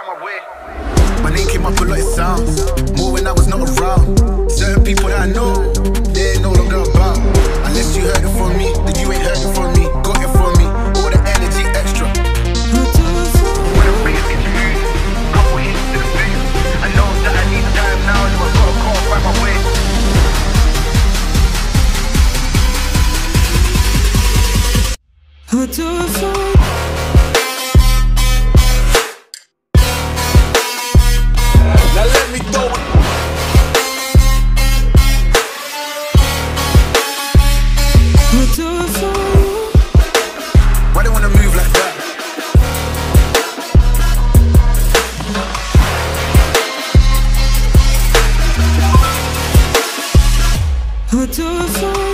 find my way. My name came up a lot, it sounds more when I was not around. Certain people that I know, they ain't no longer about. Unless you heard it from me, then you ain't heard it from me. Got it from me, all the energy extra. When I bring it into music, couple hits to the face. I know that I need time now, so I gotta go and find my way. I'll do it for you. Now let me throw it. I'll do it for you. Why they wanna move like that? I'll do it for you.